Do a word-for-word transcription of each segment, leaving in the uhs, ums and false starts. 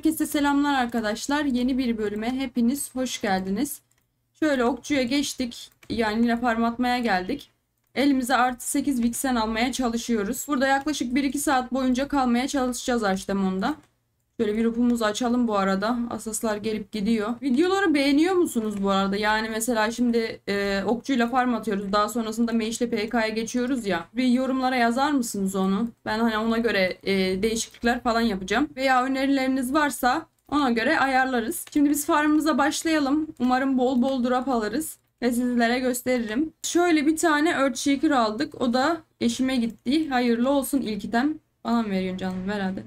Herkese selamlar arkadaşlar. Yeni bir bölüme hepiniz hoş geldiniz. Şöyle okçuya geçtik. Yani yine farm atmaya geldik. Elimize artı sekiz Vixen almaya çalışıyoruz. Burada yaklaşık bir iki saat boyunca kalmaya çalışacağız Archdemon'da. Şöyle bir upumuzu açalım bu arada. Asaslar gelip gidiyor. Videoları beğeniyor musunuz bu arada? Yani mesela şimdi e, okçuyla farm atıyoruz. Daha sonrasında Mage ile P K'ya geçiyoruz ya. Bir yorumlara yazar mısınız onu? Ben hani ona göre e, değişiklikler falan yapacağım. Veya önerileriniz varsa ona göre ayarlarız. Şimdi biz farmımıza başlayalım. Umarım bol bol drop alırız. Ve sizlere gösteririm. Şöyle bir tane Earthshaker aldık. O da eşime gitti. Hayırlı olsun ilk item. Bana mı veriyorsun canım? Ver hadi.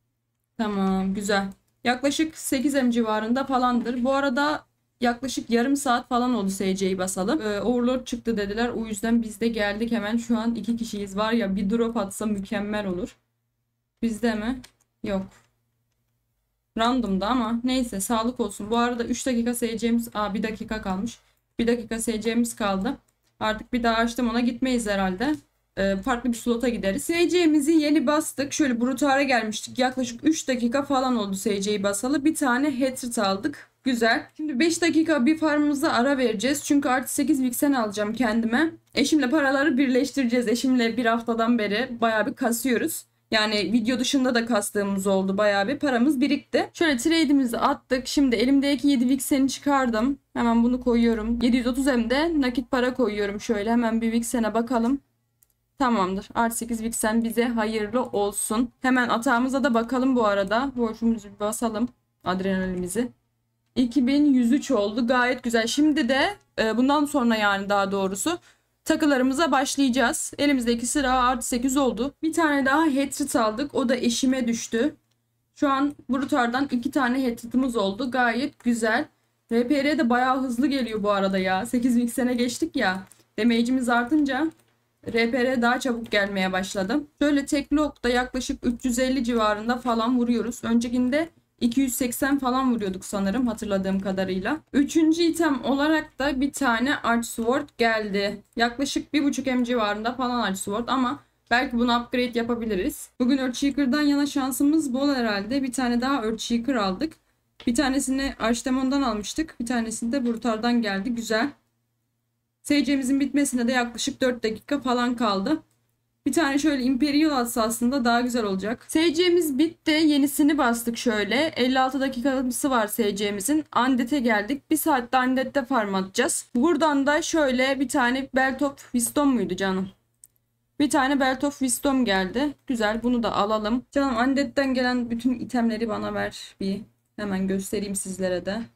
Tamam, güzel. Yaklaşık sekiz M civarında falandır. Bu arada yaklaşık yarım saat falan oldu S C'yi basalım. Ee, Overlord çıktı dediler. O yüzden biz de geldik hemen. Şu an iki kişiyiz. Var ya, bir drop atsa mükemmel olur. Bizde mi? Yok. Random'da ama neyse, sağlık olsun. Bu arada üç dakika S C'miz... Aa, bir dakika kalmış. bir dakika S C'miz kaldı. Artık bir daha açtım, ona gitmeyiz herhalde. Farklı bir slota gideriz. S C'mizi yeni bastık. Şöyle Brutar'a gelmiştik. Yaklaşık üç dakika falan oldu S C'yi basalı. Bir tane Hatred aldık. Güzel. Şimdi beş dakika bir farmımıza ara vereceğiz. Çünkü artı sekiz Vixen alacağım kendime. Eşimle paraları birleştireceğiz. Eşimle bir haftadan beri bayağı bir kasıyoruz. Yani video dışında da kastığımız oldu. Bayağı bir paramız birikti. Şöyle trade'imizi attık. Şimdi elimdeki yedi Vixen'i çıkardım. Hemen bunu koyuyorum. yedi yüz otuz M'de nakit para koyuyorum. Şöyle hemen bir Vixen'e bakalım. Tamamdır. Artı sekiz Vixen bize hayırlı olsun. Hemen atağımıza da bakalım bu arada. Borcumuzu basalım. Adrenalimizi. iki bin yüz üç oldu. Gayet güzel. Şimdi de e, bundan sonra yani daha doğrusu takılarımıza başlayacağız. Elimizdeki sıra artı sekiz oldu. Bir tane daha Hatred aldık. O da eşime düştü. Şu an Brutar'dan iki tane Hatred'ımız oldu. Gayet güzel. R P R de bayağı hızlı geliyor bu arada ya. sekiz Vixen'e geçtik ya. Damage'imiz artınca R P R daha çabuk gelmeye başladı. Şöyle tekli okta yaklaşık üç yüz elli civarında falan vuruyoruz. Öncekinde iki yüz seksen falan vuruyorduk sanırım, hatırladığım kadarıyla. Üçüncü item olarak da bir tane Archsword geldi. Yaklaşık bir buçuk M civarında falan Archsword ama belki bunu upgrade yapabiliriz. Bugün Earthshaker'dan yana şansımız bol herhalde. Bir tane daha Earthshaker aldık. Bir tanesini Archdemon'dan almıştık. Bir tanesini de Brutar'dan geldi. Güzel. S C'mizin bitmesine de yaklaşık dört dakika falan kaldı. Bir tane şöyle Imperial atsa aslında daha güzel olacak. S C'miz bitti. Yenisini bastık şöyle. elli altı dakikası var S C'mizin. Undead'e geldik. Bir saatte Undead'de farm atacağız. Buradan da şöyle bir tane Belt of Wisdom muydu canım? Bir tane Belt of Wisdom geldi. Güzel, bunu da alalım. Canım, Undead'den gelen bütün itemleri bana ver. Bir hemen göstereyim sizlere de.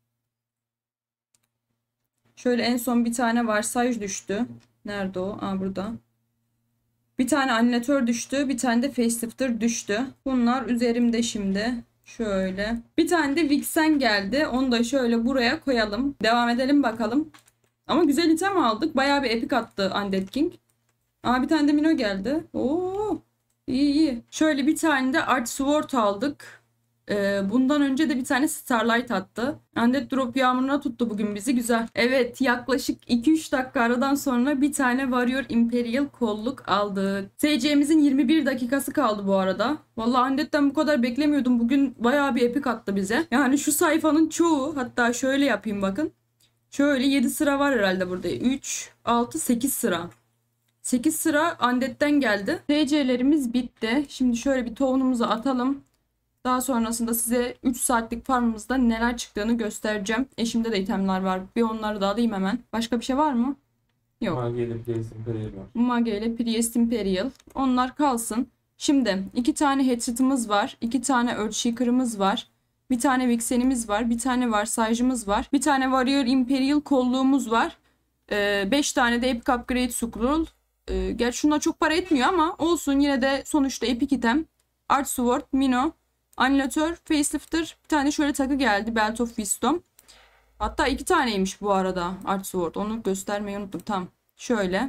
Şöyle en son bir tane varsayıcı düştü. Nerede o? Aa, burada. Bir tane animatör düştü. Bir tane de facelifter düştü. Bunlar üzerimde şimdi. Şöyle. Bir tane de Vixen geldi. Onu da şöyle buraya koyalım. Devam edelim bakalım. Ama güzel item aldık. Bayağı bir epic attı Undead King. Aa, bir tane de Mino geldi. Oo, iyi iyi. Şöyle bir tane de Archsword aldık. Bundan önce de bir tane Starlight attı. Undead Drop yağmuruna tuttu bugün bizi. Güzel. Evet, yaklaşık iki üç dakika aradan sonra bir tane Warrior Imperial kolluk aldık. S C'mizin yirmi bir dakikası kaldı bu arada. Vallahi Undead'den bu kadar beklemiyordum. Bugün bayağı bir epic attı bize. Yani şu sayfanın çoğu, hatta şöyle yapayım bakın. Şöyle yedi sıra var herhalde burada. üç, altı, sekiz sıra. sekiz sıra Undead'den geldi. S C'lerimiz bitti. Şimdi şöyle bir tohumumuzu atalım. Daha sonrasında size üç saatlik farmımızda neler çıktığını göstereceğim. Eşimde de itemler var. Bir onları da alayım hemen. Başka bir şey var mı? Yok. Mage ile Priest Imperial var. Mage ile Priest Imperial. Onlar kalsın. Şimdi iki tane Hatred'ımız var. iki tane Earthshaker'ımız var. Bir tane Vixen'imiz var. Bir tane Varsayıcımız var. Bir tane Warrior Imperial kolluğumuz var. Ee, beş tane de Epic Upgrade Scroll. Ee, gerçi şunlar çok para etmiyor ama olsun, yine de sonuçta Epic item. Archsword, Mino, Annihilator, Facelifter, bir tane şöyle takı geldi. Belt of Wisdom. Hatta iki taneymiş bu arada Archsword. Onu göstermeyi unuttum. Tamam. Şöyle.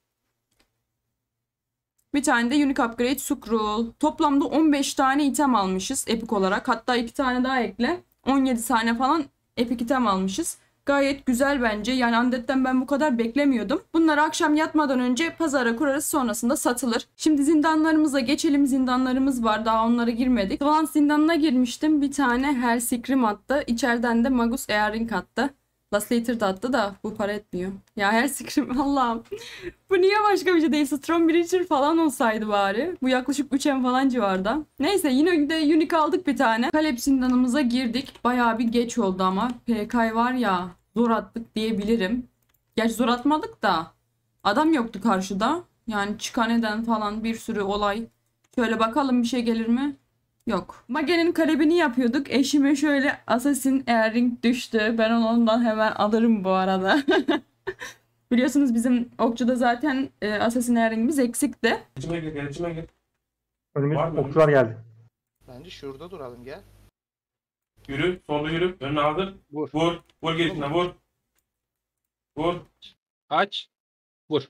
Bir tane de Unique Upgrade Scroll. Toplamda on beş tane item almışız Epic olarak. Hatta iki tane daha ekle. on yedi tane falan Epic item almışız. Gayet güzel bence. Yani Undead'den ben bu kadar beklemiyordum. Bunları akşam yatmadan önce pazara kurarız, sonrasında satılır. Şimdi zindanlarımıza geçelim. Zindanlarımız var. Daha onlara girmedik. Swans zindanına girmiştim. Bir tane Hellscream attı. İçeriden de Magus Earring attı. Last Later da attı da bu para etmiyor. Ya Hellscream Allah'ım. Bu niye başka bir şey değil? Strong Breacher falan olsaydı bari. Bu yaklaşık üç M falan civarda. Neyse yine de Unique aldık bir tane. Kalep zindanımıza girdik. Bayağı bir geç oldu ama. P K var ya, zor attık diyebilirim. Gerçi zor atmadık da. Adam yoktu karşıda. Yani çıkan eden falan bir sürü olay. Şöyle bakalım bir şey gelir mi? Yok. Mage'nin kalebini yapıyorduk. Eşime şöyle Assassin Earring düştü. Ben onu ondan hemen alırım bu arada. Biliyorsunuz bizim Okçu'da zaten e, Assassin Earring'imiz eksikti. İçime gir, gel içime gir. Önümüz Var mı? okçular geldi. Bence şurada duralım gel. Yürü, solda yürü. Önüne hazır. Vur. Vur. Vur girişine vur. Vur. Aç. Vur.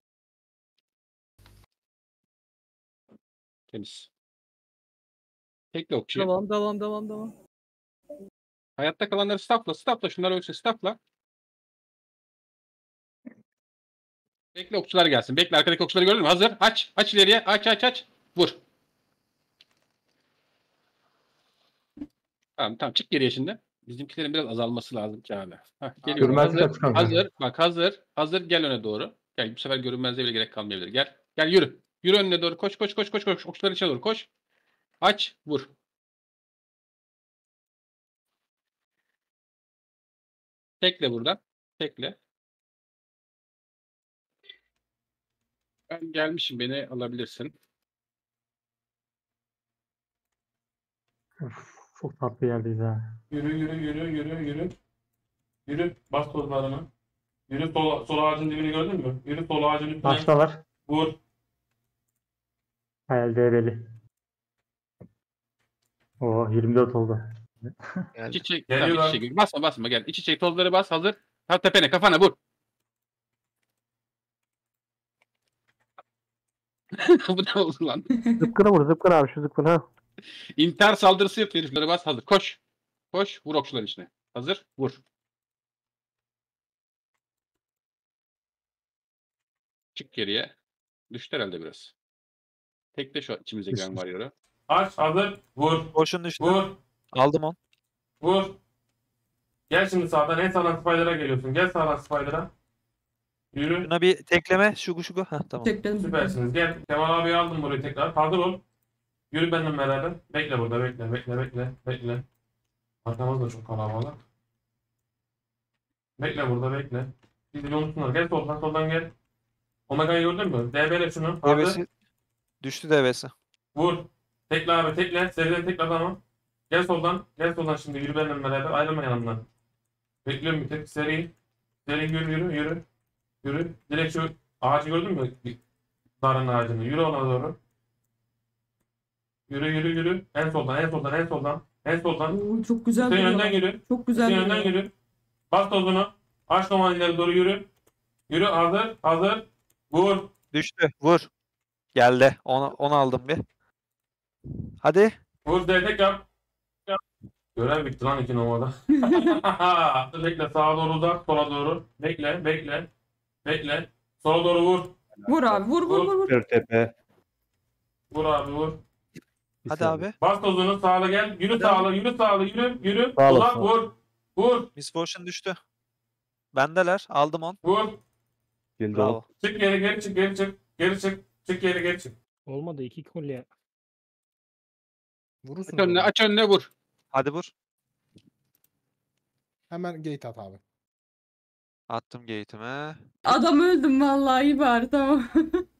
Temiz. Tekle okçuya. Devam devam devam devam. Hayatta kalanları stafla. Stafla. Şunları ölçü stafla. Bekle okçular gelsin. Bekle arkadaki okçuları gördün mü? Hazır. Aç. Aç ileriye. Aç aç aç. Vur. Tamam tamam. Çık geriye şimdi. Bizimkilerin biraz azalması lazım ki abi. Hah, geliyor. Görünmezlik Hazır. açık kanka. Hazır. Bak hazır. Hazır. Gel öne doğru. Gel. Bu sefer görünmezliğe bile gerek kalmayabilir. Gel. Gel yürü. Yürü önüne doğru. Koş koş koş koş koş. Okçuların içine doğru koş. Aç. Vur. Tekle buradan. Tekle. Ben gelmişim. Beni alabilirsin. Of, çok tatlı yerdeyiz ha. Yürü, yürü, yürü, yürü, yürü. Yürü. Bas tozlarını. Yürü sol, sol ağacın dibini gördün mü? Yürü sol ağacın üstüne. Baştalar. Vur. Hayal develi. Oo yirmi dört oldu. İç içe. Geliyor Tamam, lan. iç içe. Basma basma gel. İç içe tozları bas. Hazır. Ha tepene kafana vur. Bu ne oldu lan? Zıpkına vur zıpkına abi şu zıpkına. Ha. İntihar saldırısı yapıyor heriflere bas. Hazır. Koş. Koş. Vur okçuların içine. Hazır. Vur. Çık geriye. Düştü herhalde biraz. Tekle şu içimize giren var yarı. Aç, hazır. Vur. Boşun düştü. Vur. Aldım on. Vur. Gel şimdi sağdan. En sağdan Spider'a geliyorsun. Gel sağdan Spider'a. Yürü. Şuna bir tekleme. Şugu şugu. Heh tamam. Tekledim. Süpersiniz. Gel. Kemal abiyi aldım burayı tekrar. Hazır ol. Yürü benimle beraber. Bekle burada. Bekle. Bekle. Bekle. Bekle. Arkamız da çok kalabalık. Bekle burada. Bekle. Bizi unutsunlar. Gel soldan. Soldan gel. Omega'yı gördün mü? D B'le şunu. Hazır. Devesi. Düştü devesi. Vur. Tekle abi. Tekle. Seriden tekle adamı. Gel soldan. Gel soldan şimdi. Yürü benimle beraber. Ayrılma yanımdan. Bekliyorum bir tek. Seri. Seri yürü yürü yürü. Yürü. Direkt şu ağacı gördün mü? Darın ağacını. Yürü ona doğru. Yürü yürü yürü. En soldan en soldan en soldan. En soldan. Oo, çok güzel Hüseyin duruyor. önden yürü. Çok güzel Hüseyin önden duruyor. yürü. Bas tozunu. Aç komandileri doğru yürü. Yürü hazır. Hazır. Vur. Düştü. Vur. Geldi. Onu, onu aldım bir. Hadi. Vur destek yap. Yap. Görev bitti lan iki numarada. Bekle sağa doğru uzak. Sola doğru. Bekle bekle. Bekle. Sola doğru vur. Vur abi, vur vur vur. vur. Tepe. Vur abi vur. Hadi abi. Bas tozunu sağla gel. Yürü sağla yürü sağla yürü yürü. Sağ ol, Uzak sağ ol. vur. Vur. Miss Fortune düştü. Bendeler. Aldım on. Vur. Bravo. Çık geri geri çık geri çık. Geri çık. Çık geri geri çık. Olmadı iki kolye. Vurursun. Aç önüne, aç önüne vur. Hadi vur. Hemen gate at abi. Attım gate'ime. Adam öldüm vallahi, iyi bari tamam.